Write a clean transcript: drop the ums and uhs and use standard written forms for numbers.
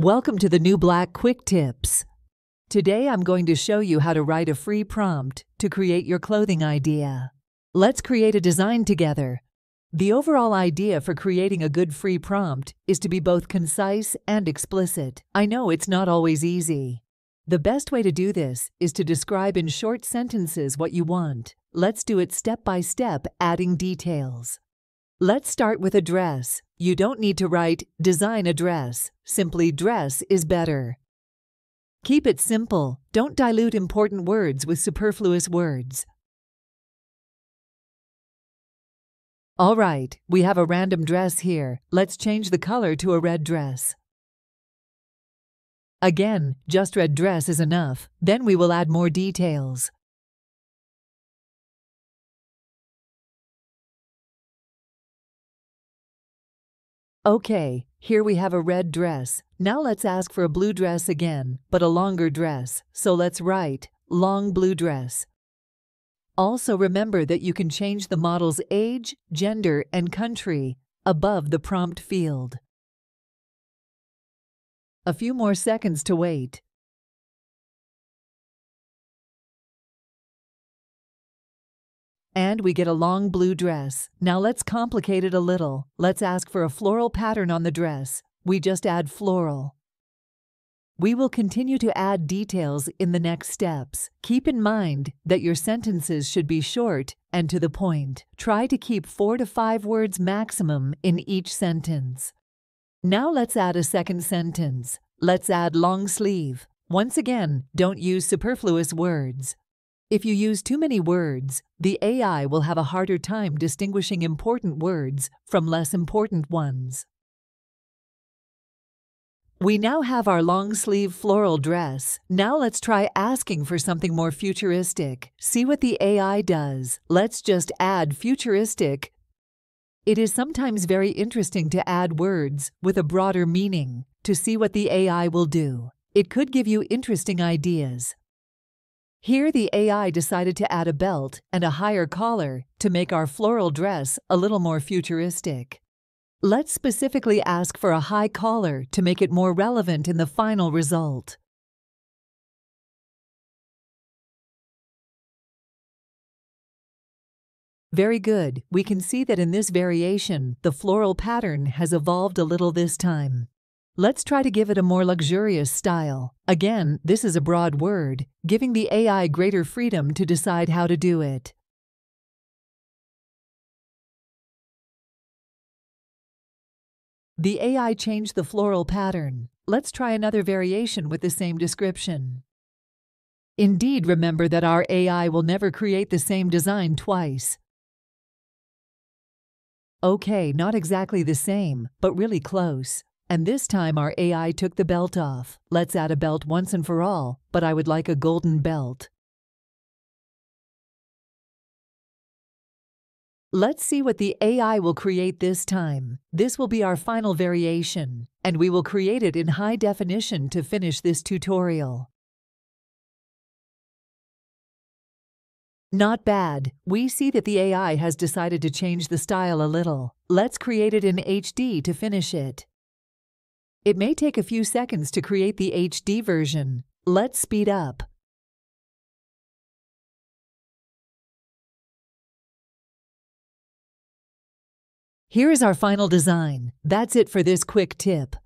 Welcome to the New Black Quick Tips. Today I'm going to show you how to write a free prompt to create your clothing idea. Let's create a design together. The overall idea for creating a good free prompt is to be both concise and explicit. I know it's not always easy. The best way to do this is to describe in short sentences what you want. Let's do it step by step, adding details. Let's start with a dress. You don't need to write, design a dress. Simply dress is better. Keep it simple. Don't dilute important words with superfluous words. All right, we have a random dress here. Let's change the color to a red dress. Again, just red dress is enough. Then we will add more details. Okay, here we have a red dress. Now let's ask for a blue dress again, but a longer dress. So let's write, long blue dress. Also remember that you can change the model's age, gender, and country above the prompt field. A few more seconds to wait. And we get a long blue dress. Now let's complicate it a little. Let's ask for a floral pattern on the dress. We just add floral. We will continue to add details in the next steps. Keep in mind that your sentences should be short and to the point. Try to keep 4 to 5 words maximum in each sentence. Now let's add a second sentence. Let's add long sleeve. Once again, don't use superfluous words. If you use too many words, the AI will have a harder time distinguishing important words from less important ones. We now have our long-sleeve floral dress. Now let's try asking for something more futuristic. See what the AI does. Let's just add futuristic. It is sometimes very interesting to add words with a broader meaning to see what the AI will do. It could give you interesting ideas. Here the AI decided to add a belt and a higher collar to make our floral dress a little more futuristic. Let's specifically ask for a high collar to make it more relevant in the final result. Very good. We can see that in this variation, the floral pattern has evolved a little this time. Let's try to give it a more luxurious style. Again, this is a broad word, giving the AI greater freedom to decide how to do it. The AI changed the floral pattern. Let's try another variation with the same description. Indeed, remember that our AI will never create the same design twice. Okay, not exactly the same, but really close. And this time our AI took the belt off. Let's add a belt once and for all, but I would like a golden belt. Let's see what the AI will create this time. This will be our final variation, and we will create it in high definition to finish this tutorial. Not bad. We see that the AI has decided to change the style a little. Let's create it in HD to finish it. It may take a few seconds to create the HD version. Let's speed up. Here is our final design. That's it for this quick tip.